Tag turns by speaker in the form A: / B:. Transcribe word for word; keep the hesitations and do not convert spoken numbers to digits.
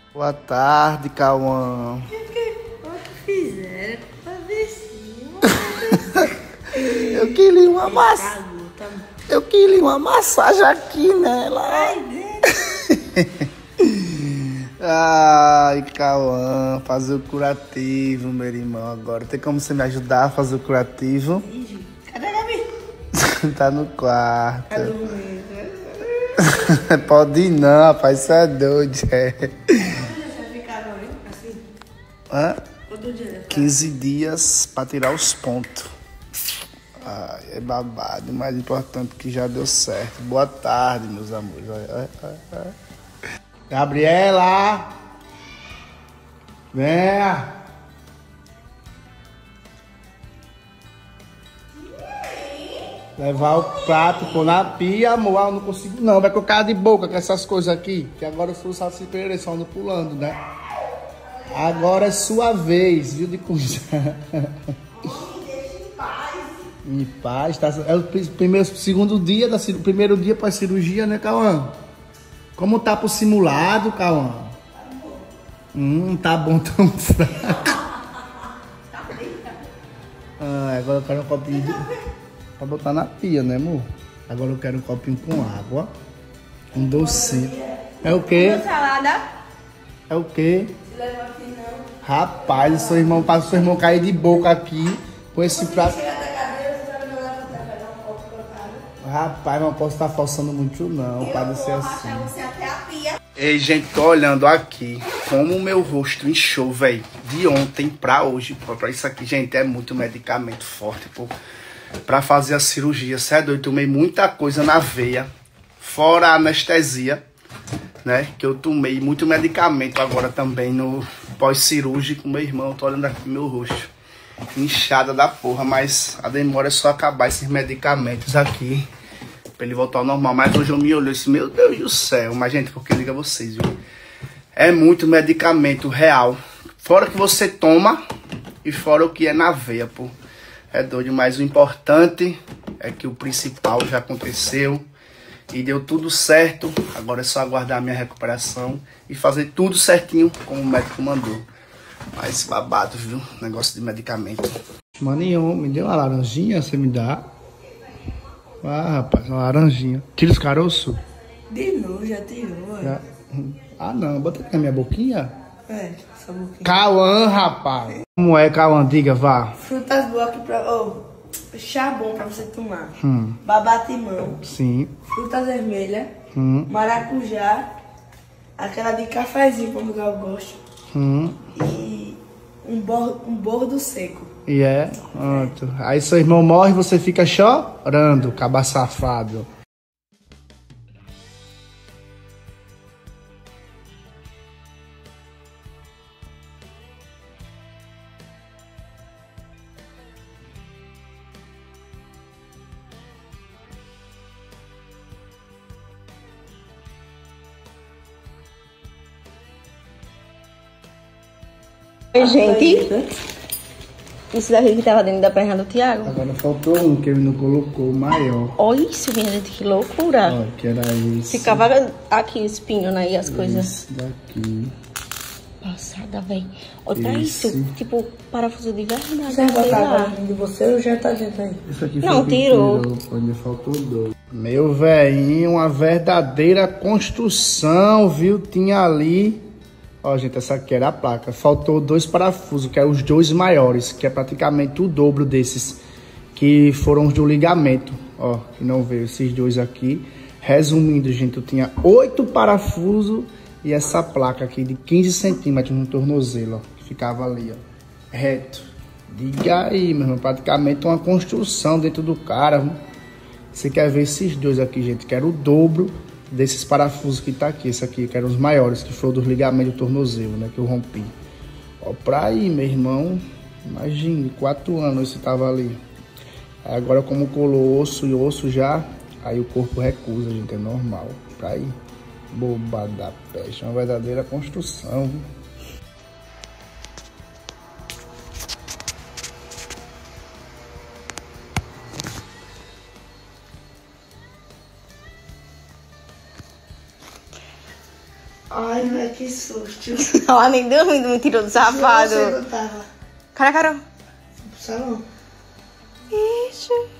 A: Boa tarde, Cauã.
B: O que, que, que fizeram pra ver se
A: Eu queria uma massa. Eu queria uma massagem aqui nela.
B: Ai, dentro.
A: Ai, Cauã, fazer o curativo, meu irmão. Agora tem como você me ajudar a fazer o curativo?
B: Cadê a Gabi?
A: Tá no quarto.
B: Tá dormindo.
A: Pode ir não, rapaz, isso é doido. É.
B: Quanto dia você vai ficar agora, hein? Assim?
A: Hã?
B: Quanto dia vai ficar?
A: quinze dias pra tirar os pontos. Ai, é babado, mas importante que já deu certo. Boa tarde, meus amores. Ai, ai, ai. Gabriela! Venha! Levar o prato, pôr na pia, amor. Ah, eu não consigo não, vai colocar de boca com essas coisas aqui. Que agora eu sou o Saci Pereira, só ando pulando, né? Agora é sua vez, viu, de coisa. Em paz, tá? É o primeiro, segundo dia, da, primeiro dia pós cirurgia, né, Cauã? Como tá pro simulado, Cauã? Tá bom. Hum, tá bom, tão fraco. Ah, agora eu quero um copinho de... pra botar na pia, né, amor? Agora eu quero um copinho com água. Um docinho. É o quê?
B: Uma salada.
A: É o quê?
B: Se leva aqui não.
A: Rapaz, o seu irmão, para o seu irmão cair de boca aqui com esse prato. Rapaz, não posso estar forçando muito não, pode ser assim.
B: Você até a pia.
A: Ei, gente, tô olhando aqui como o meu rosto inchou, velho. De ontem pra hoje, pô, pra isso aqui, gente, é muito medicamento forte, pô. Pra fazer a cirurgia, cê é doido, tomei muita coisa na veia. Fora a anestesia, né, que eu tomei muito medicamento agora também no pós-cirúrgico. Meu irmão, tô olhando aqui meu rosto. Inchada da porra, mas a demora é só acabar esses medicamentos aqui pra ele voltar ao normal. Mas hoje eu me olhei assim, meu Deus do céu. Mas, gente, porque liga vocês, viu? É muito medicamento real. Fora que você toma e fora o que é na veia, pô. É doido, mas o importante é que o principal já aconteceu e deu tudo certo. Agora é só aguardar a minha recuperação e fazer tudo certinho como o médico mandou. Mas babado, viu? Negócio de medicamento. Maninho, me deu uma laranjinha, você me dá? Ah, rapaz, uma laranjinha. Tira os caroços?
B: De novo, já tirou. É.
A: Já. Ah, não, bota aqui na minha boquinha.
B: É, essa boquinha.
A: Cauã, rapaz. Como é, Cauã? Diga, vá.
B: Frutas boas aqui pra... Oh, chá bom pra você tomar.
A: Hum.
B: Babatimão.
A: Sim.
B: Frutas vermelhas.
A: Hum.
B: Maracujá. Aquela de cafezinho, como eu gosto.
A: Hum.
B: E um, bor um bordo seco.
A: E é, pronto. Aí seu irmão morre e você fica chorando, caba safado.
C: Oi, gente. Isso daqui que tava dentro da perna do Thiago.
A: Agora faltou um que ele não colocou, o maior.
C: Olha isso, minha gente, que loucura.
A: Olha, que era esse.
C: Ficava aqui espinho, né? E as coisas.
A: Esse daqui.
C: Passada, velho. Olha pra
A: Esse.
C: isso. Tipo, parafuso de verdade.
B: Você vai
C: sei
B: botar
C: lá.
B: agora de você ou já tá dentro aí?
A: Isso aqui
C: Não,
A: foi que
C: tirou.
A: tirou. Ainda faltou dois. Meu velhinho, uma verdadeira construção, viu? Tinha ali... Ó, gente, essa aqui era a placa. Faltou dois parafusos, que eram os dois maiores, que é praticamente o dobro desses, que foram os do ligamento. Ó, que não veio esses dois aqui. Resumindo, gente, eu tinha oito parafusos e essa placa aqui de quinze centímetros no tornozelo, ó, que ficava ali, ó, reto. Diga aí, meu irmão, praticamente uma construção dentro do cara. Viu? Você quer ver esses dois aqui, gente, que era o dobro desses parafusos que tá aqui. Esse aqui, que eram os maiores, que foram dos ligamentos do tornozelo, né, que eu rompi. Ó, pra aí, meu irmão, imagine, quatro anos você tava ali. Aí agora, como colou osso e osso já, aí o corpo recusa, gente, é normal. Pra aí, boba da peste, uma verdadeira construção, viu?
B: Ai, não é que susto.
C: Ela nem dormindo, me tirou do safado.
B: Não, você não tava.
C: Cara, Carol.
B: Salão.
C: Ixi.